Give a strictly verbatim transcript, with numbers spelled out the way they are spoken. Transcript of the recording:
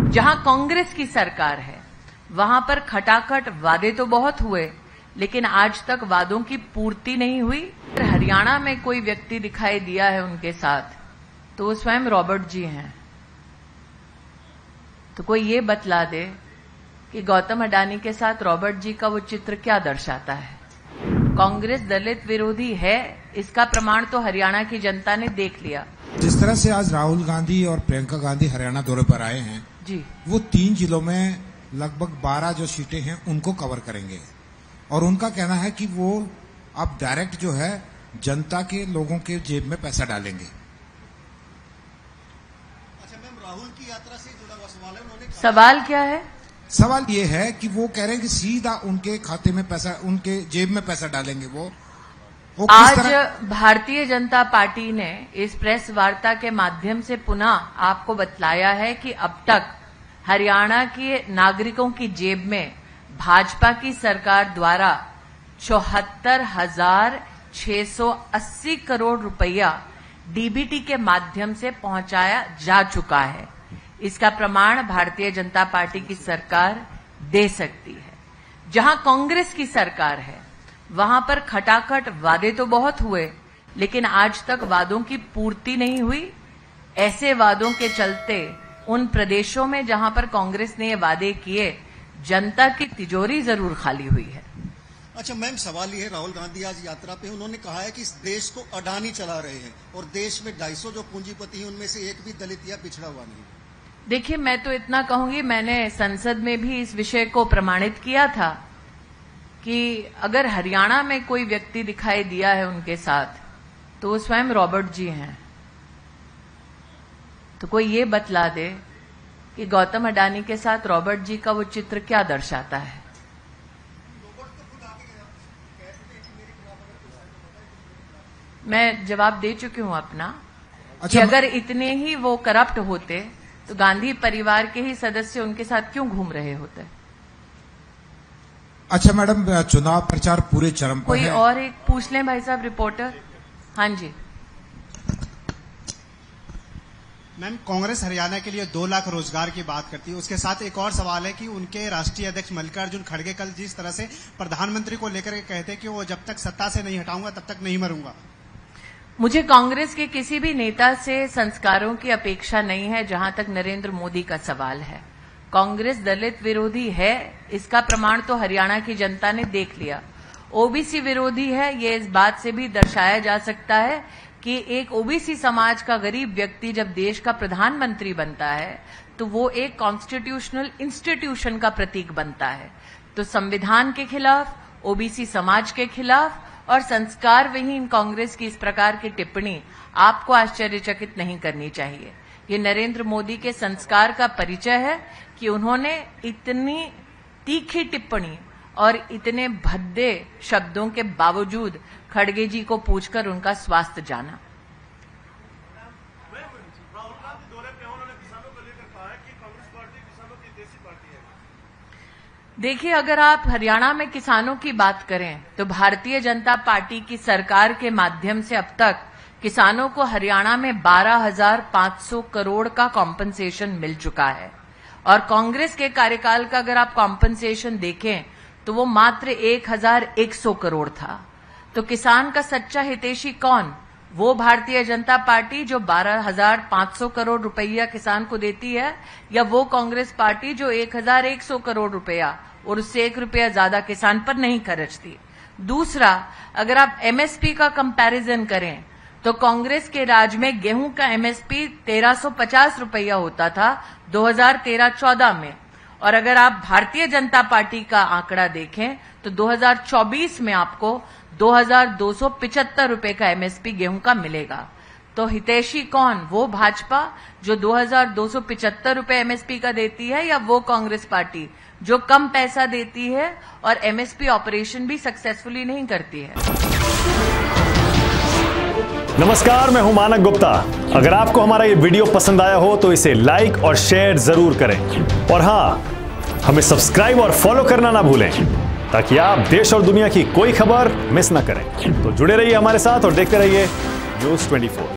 जहां कांग्रेस की सरकार है वहां पर खटाखट वादे तो बहुत हुए, लेकिन आज तक वादों की पूर्ति नहीं हुई। हरियाणा में कोई व्यक्ति दिखाई दिया है उनके साथ तो वो स्वयं रॉबर्ट जी हैं। तो कोई ये बतला दे कि गौतम अडानी के साथ रॉबर्ट जी का वो चित्र क्या दर्शाता है। कांग्रेस दलित विरोधी है, इसका प्रमाण तो हरियाणा की जनता ने देख लिया। जिस तरह से आज राहुल गांधी और प्रियंका गांधी हरियाणा दौरे पर आए हैं जी, वो तीन जिलों में लगभग बारह जो सीटें हैं उनको कवर करेंगे और उनका कहना है कि वो अब डायरेक्ट जो है जनता के लोगों के जेब में पैसा डालेंगे। अच्छा मैम, राहुल की यात्रा से जुड़ा हुआ सवाल है। उन्होंने सवाल क्या है? सवाल ये है कि वो कह रहे हैं कि सीधा उनके खाते में पैसा, उनके जेब में पैसा डालेंगे। वो, वो आज किस तरह... भारतीय जनता पार्टी ने इस प्रेस वार्ता के माध्यम से पुनः आपको बतलाया है कि अब तक हरियाणा के नागरिकों की जेब में भाजपा की सरकार द्वारा चौहत्तर हजार छह सौ अस्सी करोड़ रुपया डीबीटी के माध्यम से पहुंचाया जा चुका है। इसका प्रमाण भारतीय जनता पार्टी की सरकार दे सकती है। जहां कांग्रेस की सरकार है वहां पर खटाखट वादे तो बहुत हुए, लेकिन आज तक वादों की पूर्ति नहीं हुई। ऐसे वादों के चलते उन प्रदेशों में जहां पर कांग्रेस ने ये वादे किए, जनता की तिजोरी जरूर खाली हुई है। अच्छा मैम, सवाल ये है, राहुल गांधी आज यात्रा पे उन्होंने कहा है कि इस देश को अडानी चला रहे हैं और देश में ढाई सौ जो पूंजीपति हैं उनमें से एक भी दलित या पिछड़ा हुआ नहीं। देखिए, मैं तो इतना कहूंगी, मैंने संसद में भी इस विषय को प्रमाणित किया था कि अगर हरियाणा में कोई व्यक्ति दिखाई दिया है उनके साथ तो वो स्वयं रॉबर्ट जी हैं। तो कोई ये बतला दे कि गौतम अडानी के साथ रॉबर्ट जी का वो चित्र क्या दर्शाता है। मैं जवाब दे चुकी हूं अपना। अच्छा, कि अगर इतने ही वो करप्ट होते तो गांधी परिवार के ही सदस्य उनके साथ क्यों घूम रहे होते। अच्छा मैडम, चुनाव प्रचार पूरे चरम पर कोई है। और एक पूछ लें भाई साहब, रिपोर्टर। हाँ जी मैम, कांग्रेस हरियाणा के लिए दो लाख रोजगार की बात करती है। उसके साथ एक और सवाल है कि उनके राष्ट्रीय अध्यक्ष मल्लिकार्जुन खड़गे कल जिस तरह से प्रधानमंत्री को लेकर के कहते हैं कि वो जब तक सत्ता से नहीं हटाऊंगा तब तक नहीं मरूंगा। मुझे कांग्रेस के किसी भी नेता से संस्कारों की अपेक्षा नहीं है। जहां तक नरेंद्र मोदी का सवाल है, कांग्रेस दलित विरोधी है, इसका प्रमाण तो हरियाणा की जनता ने देख लिया। ओबीसी विरोधी है, ये इस बात से भी दर्शाया जा सकता है कि एक ओबीसी समाज का गरीब व्यक्ति जब देश का प्रधानमंत्री बनता है तो वो एक कॉन्स्टिट्यूशनल इंस्टीट्यूशन का प्रतीक बनता है। तो संविधान के खिलाफ, ओबीसी समाज के खिलाफ और संस्कार विहीन कांग्रेस की इस प्रकार की टिप्पणी आपको आश्चर्यचकित नहीं करनी चाहिए। ये नरेंद्र मोदी के संस्कार का परिचय है कि उन्होंने इतनी तीखी टिप्पणी और इतने भद्दे शब्दों के बावजूद खड़गे जी को पूछकर उनका स्वास्थ्य जाना। देखिए, अगर आप हरियाणा में किसानों की बात करें तो भारतीय जनता पार्टी की सरकार के माध्यम से अब तक किसानों को हरियाणा में बारह हजार पांच सौ करोड़ का कॉम्पनसेशन मिल चुका है और कांग्रेस के कार्यकाल का अगर आप कॉम्पनसेशन देखें तो वो मात्र एक हजार एक सौ करोड़ था। तो किसान का सच्चा हितैषी कौन? वो भारतीय जनता पार्टी जो बारह हजार पांच सौ करोड़ रुपया किसान को देती है, या वो कांग्रेस पार्टी जो एक हजार एक सौ करोड़ रुपया और उससे एक रुपया ज्यादा किसान पर नहीं खर्चती। दूसरा, अगर आप एमएसपी का कंपैरिजन करें तो कांग्रेस के राज में गेहूं का एमएसपी तेरह सौ पचास रुपया होता था दो हजार तेरह चौदह में, और अगर आप भारतीय जनता पार्टी का आंकड़ा देखें तो दो हजार चौबीस में आपको दो हजार दो सौ पिचहत्तर रुपए का एमएसपी गेहूं का मिलेगा। तो हितैषी कौन? वो भाजपा जो दो हजार दो सौ पिचहत्तर रुपए एमएसपी का देती है, या वो कांग्रेस पार्टी जो कम पैसा देती है और एमएसपी ऑपरेशन भी सक्सेसफुली नहीं करती है। नमस्कार, मैं हूं मानक गुप्ता। अगर आपको हमारा ये वीडियो पसंद आया हो तो इसे लाइक और शेयर जरूर करें, और हां, हमें सब्सक्राइब और फॉलो करना ना भूलें ताकि आप देश और दुनिया की कोई खबर मिस ना करें। तो जुड़े रहिए हमारे साथ और देखते रहिए न्यूज़ चौबीस।